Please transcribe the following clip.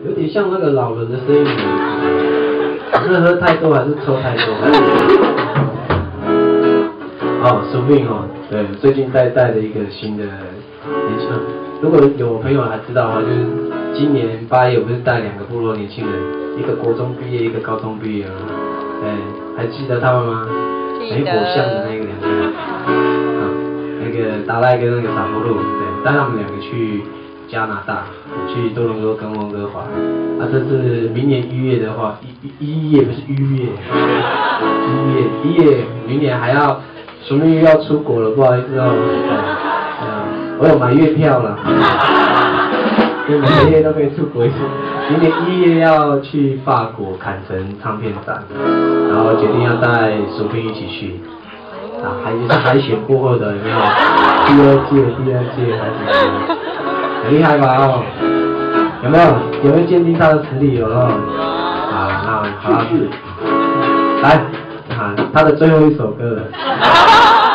有点像那个老人的声音。是喝太多还是抽太多？哦，苏命哦，对，最近带的一个新的年轻人。如果有朋友还知道的话，就是今年8月我不是带2个部落年轻人，一个国中毕业，一个高中毕业吗？对，还记得他们吗？很火象的那个2个人，啊，那个达赖跟那个萨波路，对，带他们2个去加拿大，去多伦多跟温哥华。啊，这是明年1月的话，一月不是1月，1月，明年还要苏命又要出国了，不好意思哦。我有买月票了，就每个月都可以出国一次。明年1月要去法国坎城唱片展，然后决定要带苏命一起去。啊，也是海选过后的，有没有？第二届还是很厉害吧？哦，有没有鉴定他的实力？有哦。好，那好了，来，啊，他的最后一首歌了。